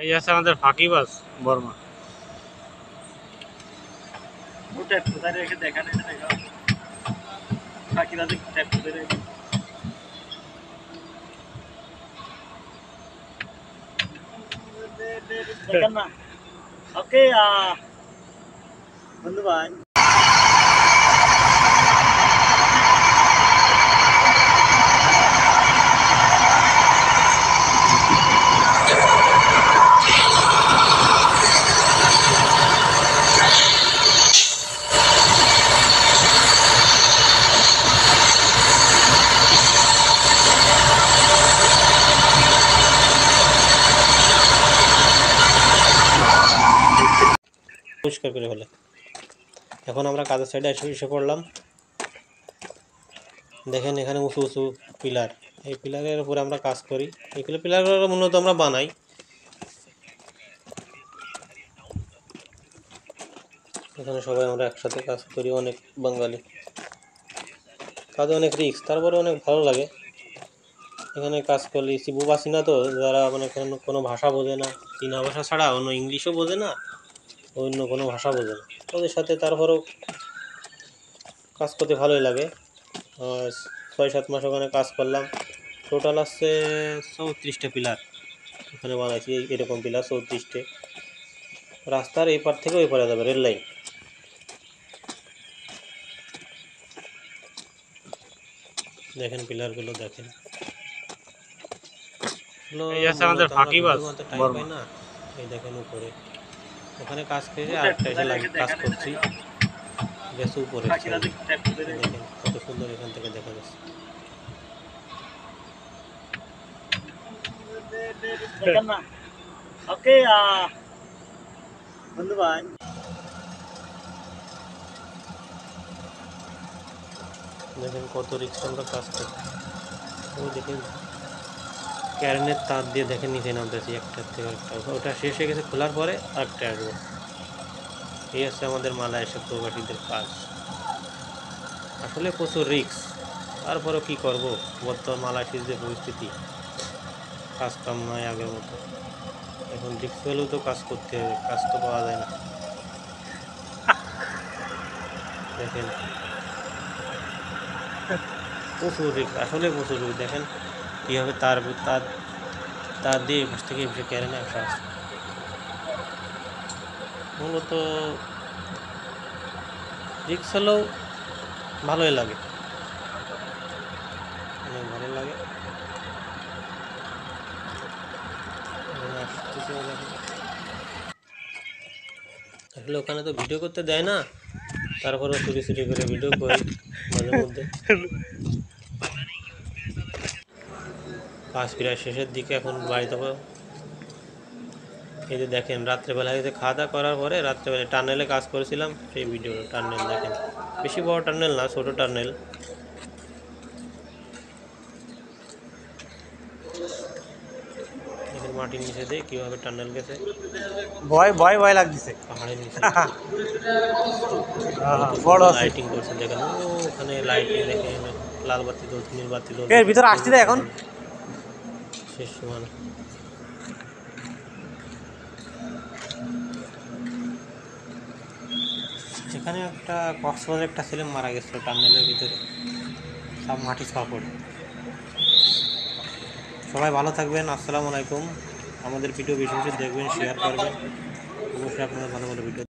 এই আছে আমাদের ফাঁকিবাজ বর্মা। ওটা কোথায় রেখে দেখা নেই দেখা ফাঁকিবাজে ট্যাপ করে রেখে দেখেন না। ওকে বন্ধু ভাই পরিষ্কার করে ফেলে। এখন আমরা কাজের সাইডে এসে পড়লাম। দেখেন এখানে উঁচু উঁচু পিলার, এই পিলারের উপরে আমরা কাজ করি। এইগুলো পিলারগুলো মূলত আমরা বানাই। এখানে সবাই আমরা একসাথে কাজ করি, অনেক বাঙালি। কাজে অনেক রিস্ক, তারপরে অনেক ভালো লাগে। এখানে কাজ করলে বুবাসী না তো, যারা মানে কোনো ভাষা বোঝে না, চীনা ভাষা ছাড়া অন্য ইংলিশও বোঝে না, অন্য কোনো ভাষা বোঝে না, ওদের সাথে তারপরেও কাজ করতে ভালোই লাগে। 6-7 মাস ওখানে কাজ করলাম। টোটাল আসছে 34টা পিলার ওখানে বানাইছি। এরকম পিলার 34টে, রাস্তার এই পার থেকে ওই পারে যাবে, রেল লাইন। দেখেন পিলারগুলো দেখেন। এই আছে আমাদের ফাঁকিবাজ বর্মা। না এই দেখেন উপরে, ওখানে কাজ করে আরেকটা এসে কাজ করছি, গেছে উপরে। দেখেন কত সুন্দর এখান থেকে দেখা যাচ্ছে। দেখেন না। ওকে বন্ধু ভাই দেখেন কত রিক্স আমরা কাজ করি। ওই দেখেন ক্যারেনের তার দিয়ে দেখেন নিচে নামতেছি, একটার থেকে একটা। ওটা শেষ হয়ে গেছে, খোলার পরে আরেকটা আসবো। এই হচ্ছে আমাদের মালয়েশিয়া প্রবাসীদের কাজ। আসলে প্রচুর রিক্স, তারপরেও কী করবো, বর্তমান মালয়েশিয়ার যে পরিস্থিতি, কাজ কাম নয় আগের মতো। এখন রিক্স পেলেও তো কাজ করতে হবে, কাজ তো পাওয়া যায় না। দেখেন প্রচুর রিক্স, আসলে প্রচুর রিক্স। দেখেন কীভাবে তার তার তার দিয়ে পাশ থেকে এসে ক্যারেনে আসা আছে। মূলত রিক্স হলেও ভালোই লাগে, অনেক ভালো লাগে। আসলে ওখানে তো ভিডিও করতে দেয় না, তারপরেও চুরি চুরি করে ভিডিও করি মাঝে মধ্যে। কাজ প্রায় শেষের দিকে, এখন বাড়িতে। এই যে দেখেন রাত্রেবেলা এই যে খাওয়া দাওয়া করার পরে রাত্রেবেলা টানেলে কাজ করেছিলাম, সেই ভিডিও। টানেল দেখেন, বেশি বড় টানেল না, ছোটো টানেল। দেখেন মাটির নিচে দিয়ে কীভাবে টানেল গেছে, ভয় ভয় ভয় লাগতেছে পাহাড়ের নিচে। বড় আছে লাইটিং করছে দেখেন, ওখানে লাইটিং দেখেন, লাল বাতি জ্বলছে, নীল বাতি জ্বলছে। এর ভিতরে আসছি না এখন। শেষ সময় সেখানে একটা কক্সবাজার একটা ছেলে মারা গেছিলো টানেলের ভিতরে, সব মাটি ছোঁয়া পড়ে। সবাই ভালো থাকবেন, আসসালামু আলাইকুম। আমাদের ভিডিও বেশি বেশি দেখবেন, শেয়ার করবেন, অবশ্যই আপনারা ভালো ভালো ভিডিও